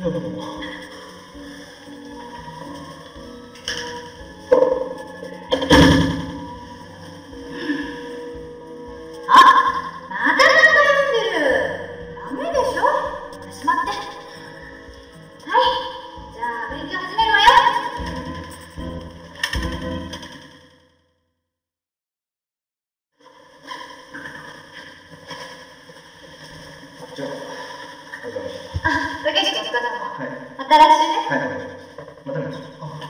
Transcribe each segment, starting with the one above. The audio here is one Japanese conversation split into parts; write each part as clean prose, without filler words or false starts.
どうぞ。じゃあ、お疲れ様でした。 竹内君お疲れ様。 はい。 また来週ね。 はい、お願いします。また来週。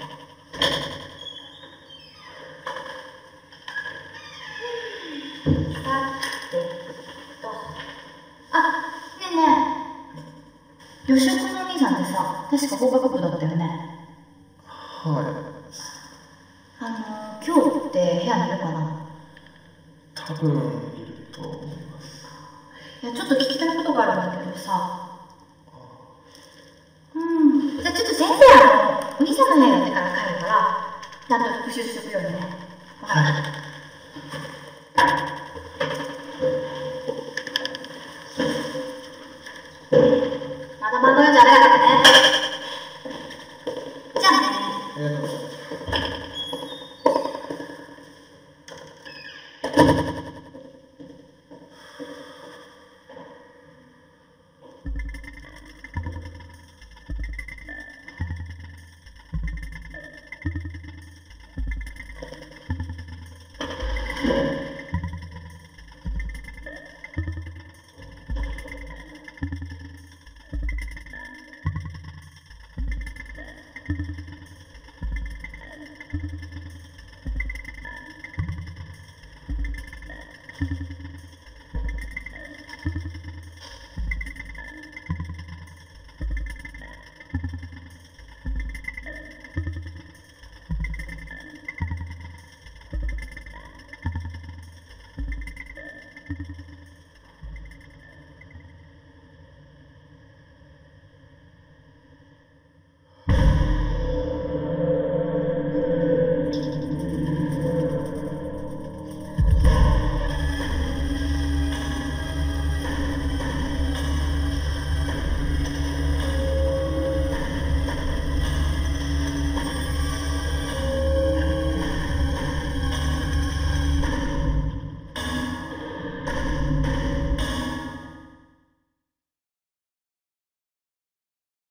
ねえねえ、予習君のお兄さんってさ、確か法学部だったよね。 はい。 今日って部屋にいるかな。 多分いると思います。 いや、ちょっと聞きたいことがあるんだけどさ。じゃあちょっと先生、お兄さんの部屋やってから帰るから、ちゃんと復習しておくようにね。わかった。まだ漫画読んじゃないからね。じゃあね。 ありがとうございます。